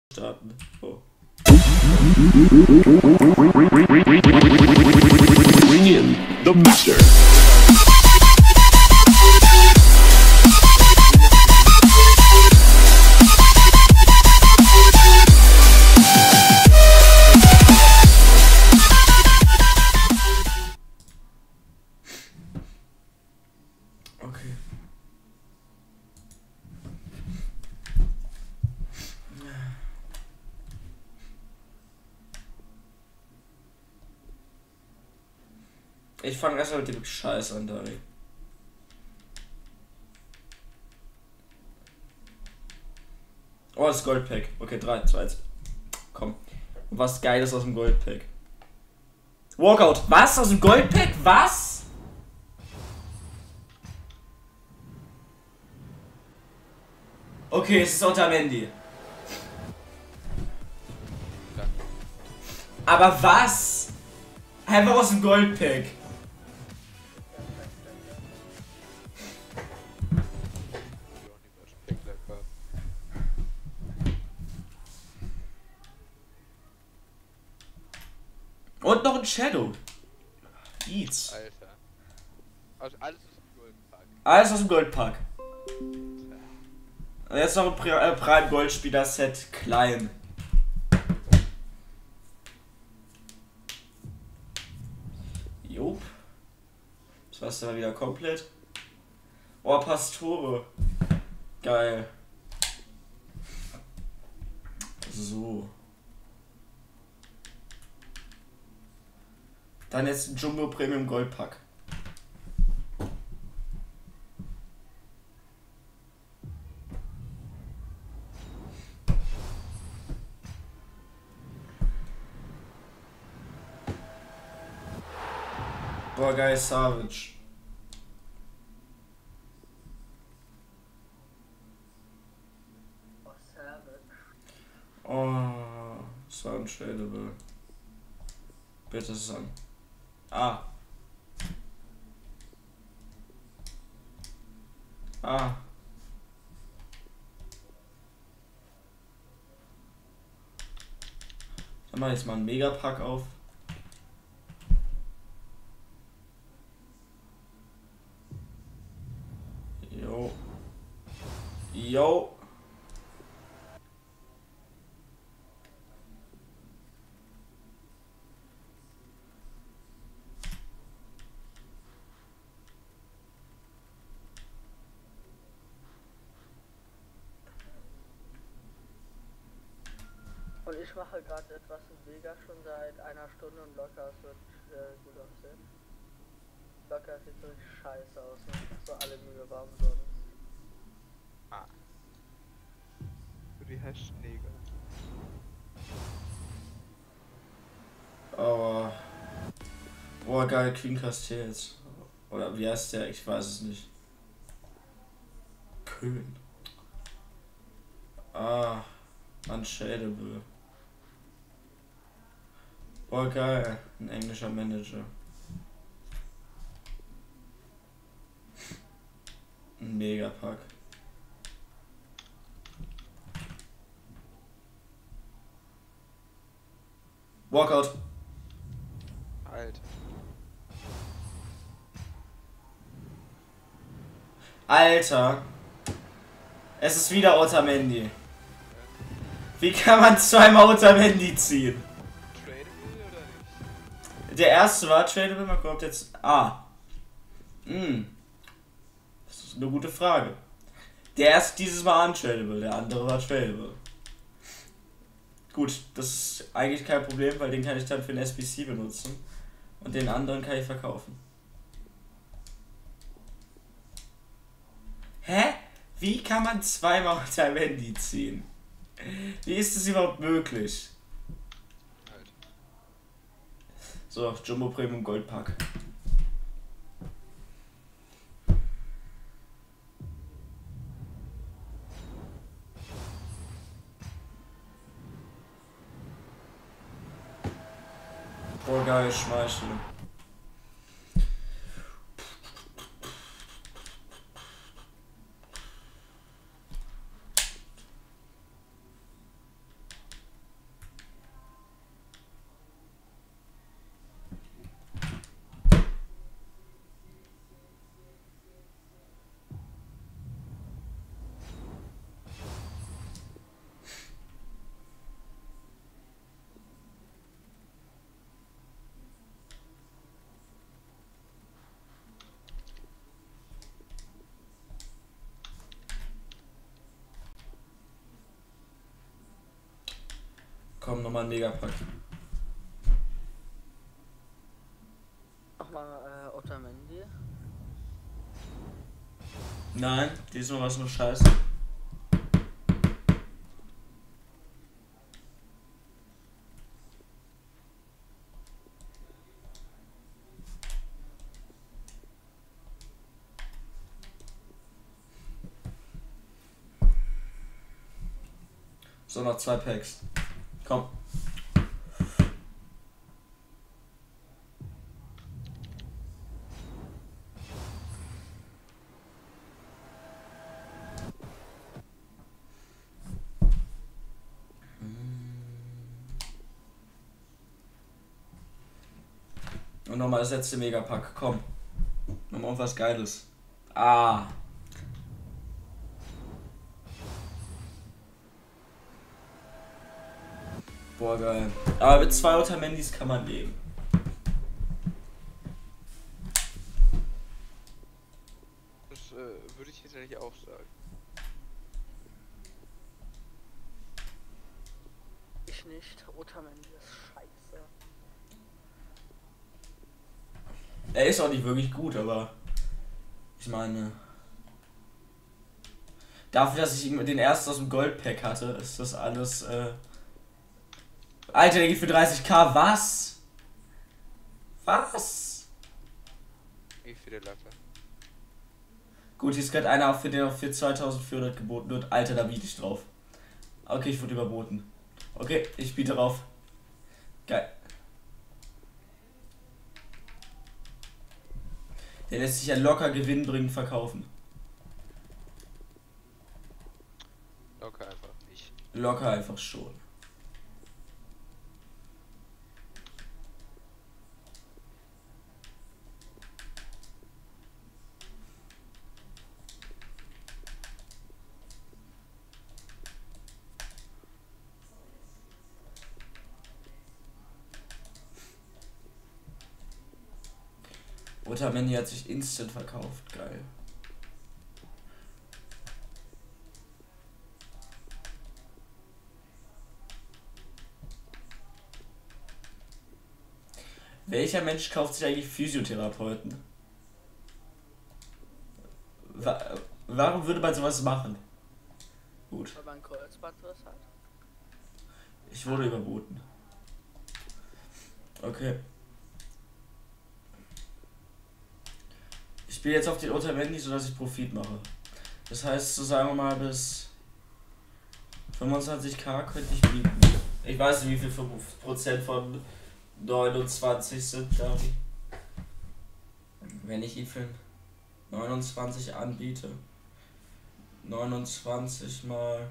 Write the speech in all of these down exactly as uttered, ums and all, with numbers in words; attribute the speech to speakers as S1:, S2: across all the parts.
S1: starten. Oh.
S2: Bring in the master.
S1: Okay. Ich fange erstmal mit dem Scheiß an, Dani. Oh, das Goldpack. Okay, drei, zwei, eins. Komm. Was Geiles aus dem Goldpack. Walkout. Was? Aus dem Goldpack? Was? Okay, es ist Otamendi. Aber was? Einfach aus dem Goldpack. Und noch ein Shadow. Eats.
S3: Alter. Also alles aus dem Goldpack.
S1: Alles aus dem Goldpack. Und jetzt noch ein Pri äh, Prime Goldspieler Set klein. Jop. Das war's dann wieder komplett. Oh, Pastore. Geil. So. Dann jetzt ein Jumbo Premium Goldpack. Boah, geil, Savage. Oh, das war untradable. Bitte sagen. Ah. Ah. Dann mach ich jetzt mal einen Megapack auf. Jo. Jo.
S4: Und ich mache gerade etwas in Vega schon seit einer Stunde und locker, es wird äh, gut aussehen. Locker sieht so scheiße aus, ne? So alle Mühe warm sonst.
S3: Ah. Für die Hash-Neger.
S1: Aber. Boah, geil, Queen Castells. Oder wie heißt der? Ich weiß es nicht. Köhn. Ah. Unshadable. Boah, geil. Ein englischer Manager. Ein Megapack. Walkout.
S3: Alter.
S1: Alter. Es ist wieder Otamendi. Wie kann man zweimal Otamendi ziehen?
S3: Tradable oder nicht?
S1: Der erste war tradable, man kommt jetzt. Ah. Hm. Das ist eine gute Frage. Der erste dieses Mal untradable, der andere war tradable. Gut, das ist eigentlich kein Problem, weil den kann ich dann für den S B C benutzen. Und den anderen kann ich verkaufen. Hä? Wie kann man zweimal Otamendi ziehen? Wie ist das überhaupt möglich?
S3: Alter.
S1: So, Jumbo Premium Goldpack. Boah, geil, Schmeichel. komm, nochmal ein Megapack.
S4: Nochmal äh, Otamendi.
S1: Nein, diesmal war es nur scheiße. So, noch zwei Packs. Komm. Und nochmal das letzte Megapack. Komm. Nochmal was Geiles. Ah. Boah, geil. Aber mit zwei Otamendis kann man leben.
S3: Das äh, würde ich tatsächlich auch sagen.
S4: Ich nicht. Otamendi ist scheiße.
S1: Er ist auch nicht wirklich gut, aber ich meine, dafür, dass ich den ersten aus dem Goldpack hatte, ist das alles, äh Alter, der geht für dreißig K, was? Was?
S3: Wie viele Lacker?
S1: Gut, hier ist gerade einer, für den auf für zweitausendvierhundert geboten wird. Alter, da biete ich drauf. Okay, ich wurde überboten. Okay, ich biete drauf. Geil. Der lässt sich ja locker gewinnbringend verkaufen.
S3: Locker einfach nicht.
S1: Locker einfach schon. Otamendi hat sich instant verkauft, geil. Welcher Mensch kauft sich eigentlich Physiotherapeuten? Wa warum würde man sowas machen? Gut.
S4: Weil man Kreuzbandriss hat.
S1: Ich wurde überboten. Okay. Ich spiele jetzt auf den Otamendi, sodass ich Profit mache. Das heißt, so sagen wir mal, bis fünfundzwanzig K könnte ich bieten. Ich weiß nicht, wie viel fünf Prozent von neunundzwanzig sind, Dari. Wenn ich ihn für neunundzwanzig anbiete. neunundzwanzig mal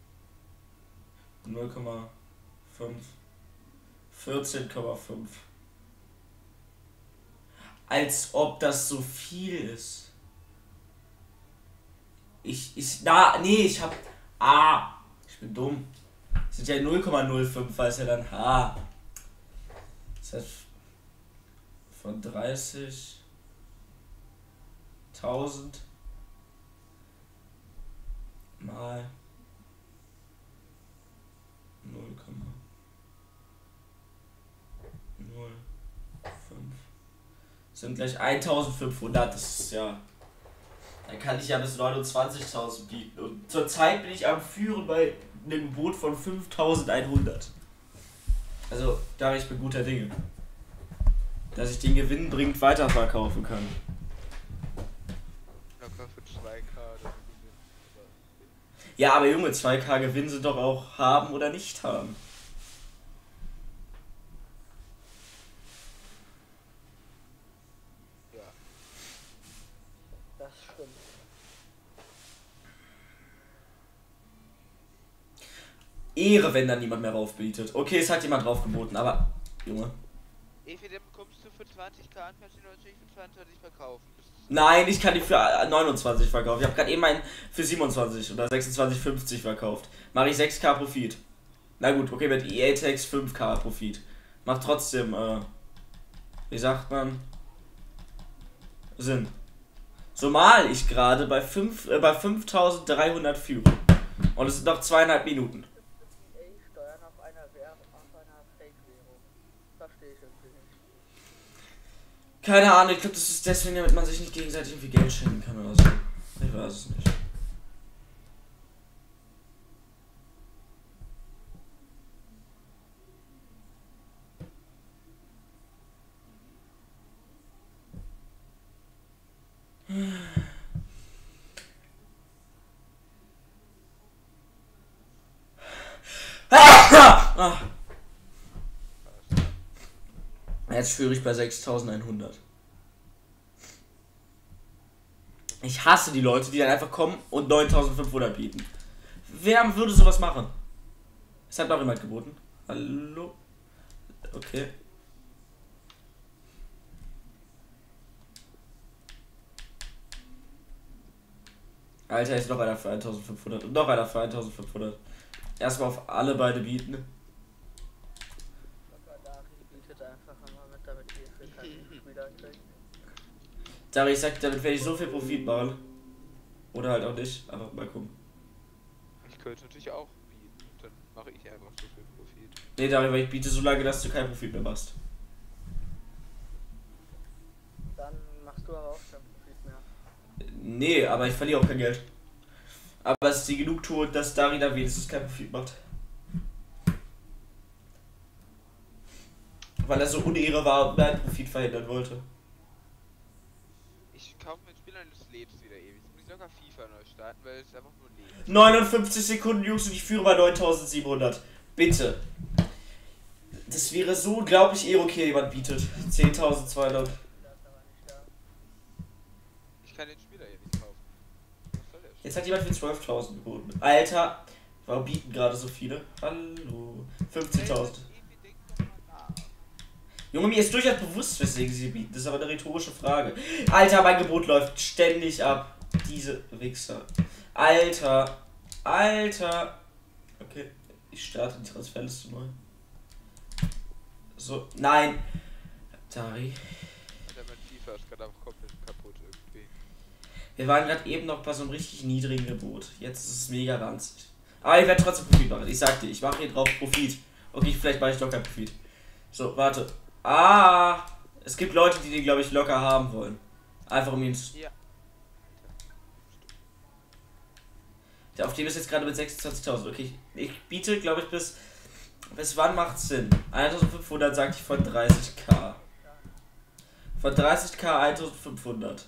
S1: null Komma fünf. vierzehn Komma fünf. Als ob das so viel ist. Ich, ich, na, nee, ich hab, ah, ich bin dumm. Das sind ja null Komma null fünf, weil es ja dann H. Das heißt, von dreißigtausend mal null Komma null fünf sind gleich eintausendfünfhundert. Das ist ja, dann kann ich ja bis neunundzwanzigtausend bieten. Und zurzeit bin ich am Führen bei einem Gebot von fünftausendeinhundert. Also, da ich bin guter Dinge, dass ich den Gewinn bringend weiterverkaufen kann.
S3: Locker für zwei K.
S1: Ja, aber Junge, zwei K Gewinn sind doch auch haben oder nicht haben.
S3: Ja.
S4: Das stimmt.
S1: Ehre, wenn da niemand mehr raufbietet. Okay, es hat jemand draufgeboten, aber Junge.
S3: Efidem kommst du für zwanzig K an, kannst du natürlich für zweiundzwanzig verkaufen.
S1: Nein, ich kann die für neunundzwanzig verkaufen. Ich habe gerade eben einen für siebenundzwanzig oder sechsundzwanzig fünfzig verkauft. Mache ich sechs K Profit. Na gut, okay, mit E A-Tags fünf K Profit. Macht trotzdem, äh, wie sagt man, Sinn. So mal ich gerade bei, fünf, äh, bei fünftausenddreihundert Führung. Und es sind noch zweieinhalb Minuten.
S4: Ey, Steuern auf einer Währung auf einer Fake-Währung. Verstehe ich irgendwie nicht.
S1: Keine Ahnung, ich glaube, das ist deswegen, damit man sich nicht gegenseitig irgendwie Geld schenken kann oder so. Ich weiß es nicht. Ah. Jetzt führe ich bei sechstausendeinhundert. Ich hasse die Leute, die dann einfach kommen und neuntausendfünfhundert bieten. Wer würde sowas machen? Es hat noch jemand geboten. Hallo? Okay. Alter, ist noch einer für eintausendfünfhundert und noch einer für eintausendfünfhundert. Erstmal auf alle beide bieten.
S4: Bietet einfach immer mit, damit ihr für keinen Spieler kriegt.
S1: Dari, ich sag, damit werde ich so viel Profit machen. Oder halt auch nicht, aber mal gucken.
S3: Ich könnte natürlich auch bieten, dann mache ich einfach so viel Profit.
S1: Nee, Dari, weil ich biete so lange, dass du keinen Profit mehr machst.
S4: Dann machst du aber auch keinen Profit mehr.
S1: Nee, aber ich verliere auch kein Geld. Aber es ist die Genugtuung, dass Dari da wenigstens keinen Profit macht. Weil er so unehre war und meinen Profit verhindern wollte.
S3: Ich kaufe mir Spieler und das lebst wieder ewig. Jetzt muss ich locker FIFA neu starten, weil es einfach nur lebt.
S1: neunundfünfzig Sekunden, Jungs, und ich führe bei neuntausendsiebenhundert. Bitte. Das wäre so unglaublich eh okay, jemand bietet. zehntausendzweihundert.
S4: Das ist aber nicht da.
S3: Ich kann den Spieler hier nicht kaufen. Was soll der Sch-
S1: Jetzt hat jemand für zwölftausend geboten. Alter, warum bieten gerade so viele? Hallo. fünfzigtausend.
S3: Irgendwie denk doch mal nach.
S1: Junge, mir ist durchaus bewusst, weswegen sie bieten. Das ist aber eine rhetorische Frage. Alter, mein Gebot läuft ständig ab. Diese Wichser. Alter. Alter. Okay, ich starte die Transferliste neu. So, nein. Dari.
S3: Alter, mein FIFA ist gerade einfach komplett kaputt irgendwie.
S1: Wir waren gerade eben noch bei so einem richtig niedrigen Gebot. Jetzt ist es mega ranzig. Aber ich werde trotzdem Profit machen. Ich sag dir, ich mache hier drauf Profit. Okay, vielleicht mache ich doch keinen Profit. So, warte. Ah, es gibt Leute, die den, glaube ich, locker haben wollen. Einfach um ihn zu...
S3: Ja.
S1: Der auf dem ist jetzt gerade mit sechsundzwanzigtausend. Okay, ich, ich biete, glaube ich, bis... Bis wann macht's Sinn? eintausendfünfhundert sag ich von dreißigtausend. Von dreißigtausend eintausendfünfhundert.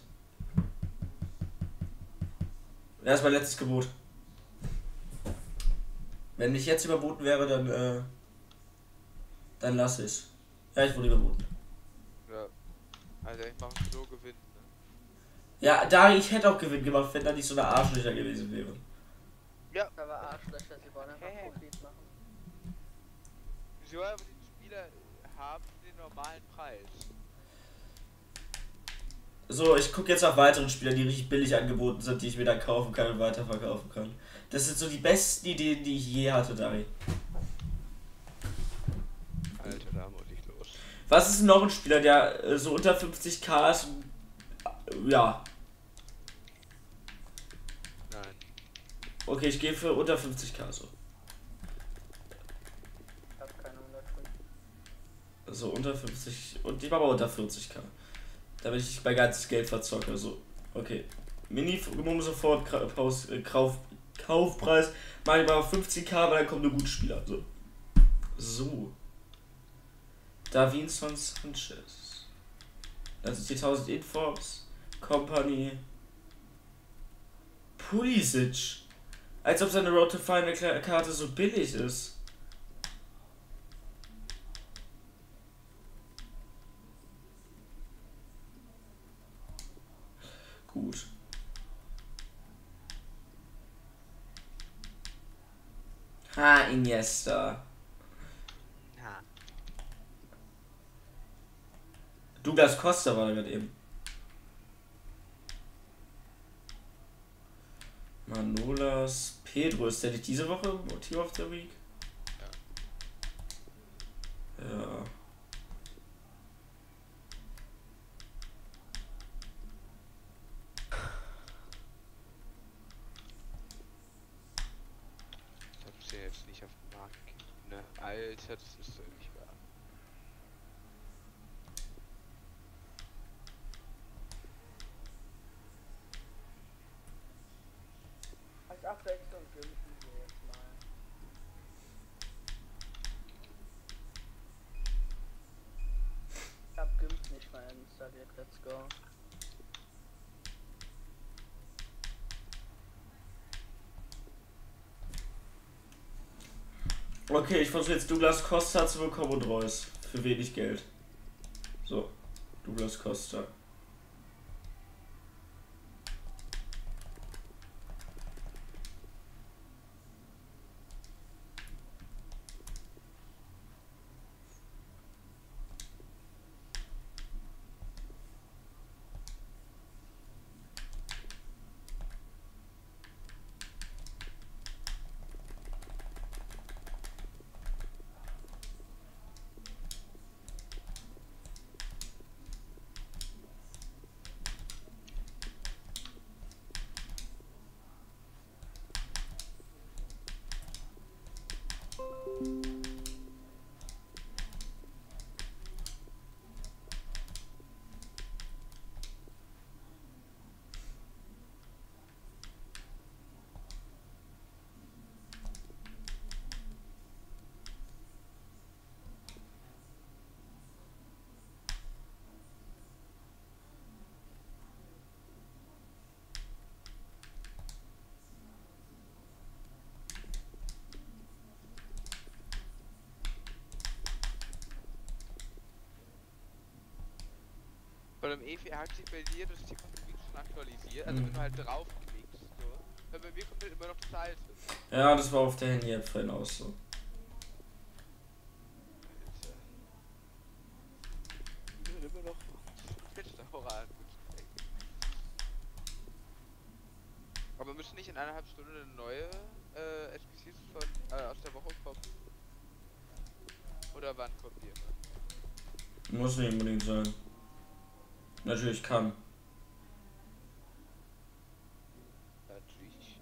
S1: Das ist mein letztes Gebot. Wenn nicht jetzt überboten wäre, dann, äh... Dann lasse ich. Ja, ich wurde überboten.
S3: Ja. Alter, ich mache so Gewinn, ne?
S1: Ja, Dari, ich hätte auch Gewinn gemacht, wenn da nicht so eine Arschlöcher gewesen wäre.
S3: Ja.
S4: Aber Arschlöcher, sie wollen einfach
S3: Hä?
S4: Profit machen.
S3: Sie wollen aber die Spieler haben den normalen Preis.
S1: So, ich gucke jetzt auf weitere Spieler, die richtig billig angeboten sind, die ich mir dann kaufen kann und weiterverkaufen kann. Das sind so die besten Ideen, die ich je hatte, Dari.
S3: Alter, da muss ich los.
S1: Was ist noch ein Spieler, der äh, so unter fünfzigtausend ist? Und, äh, ja.
S3: Nein.
S1: Okay, ich gehe für unter fünfzigtausend so.
S4: Ich hab keine hundertfünf.
S1: So unter fünfzig und ich mache mal unter vierzigtausend. Damit ich mein ganzes Geld verzocke. So, okay. Minimum sofort Kauf, Kauf, Kaufpreis. Mach ich mal auf fünfzigtausend, weil dann kommt eine gute Spieler. So. So. Davinson Sanchez. Also viertausend Informs. Company. Pulisic. Als ob seine Road to Final Karte so billig ist. Gut. Ha, Iniesta.
S3: Na.
S1: Douglas Costa war da gerade eben. Manolas. Pedro, ist der nicht diese Woche im Team of the Week? Ja. Ja.
S3: Ich hab's ja jetzt nicht auf den Markt Ne, Alter, das ist doch nicht wahr.
S4: Als Abwechslung grimpen wir jetzt mal. Ich hab Gimp nicht mal installiert, let's go.
S1: Okay, ich versuche jetzt Douglas Costa zu bekommen und Reus. Für wenig Geld. So, Douglas Costa.
S3: Bei dem E vier hat sich bei dir das Team schon aktualisiert, also
S1: Mhm.
S3: wenn du halt draufklickst, so. Weil bei mir kommt halt immer noch das alte.
S1: Ja, das war auf der Handy-App vorhin auch so.
S3: Alter. Immer noch Twitch-Dauer. Aber müssen nicht in eineinhalb Stunden eine neue äh, S P Cs von äh, aus der Woche kommen? Oder wann kommt die immer?
S1: Muss nicht unbedingt sein. Natürlich kann.
S3: Natürlich.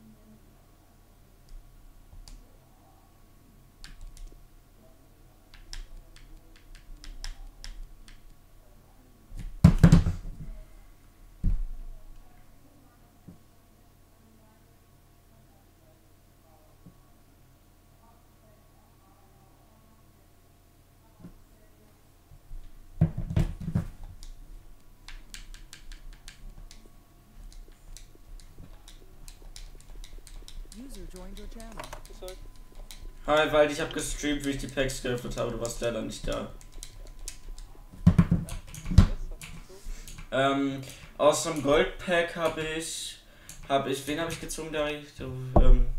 S5: User joined your channel.
S1: Hi, weil ich hab gestreamt, wie ich die Packs geöffnet habe, du warst leider nicht da. Ähm, aus einem Goldpack habe ich, habe ich, wen habe ich gezogen, da ich, ähm,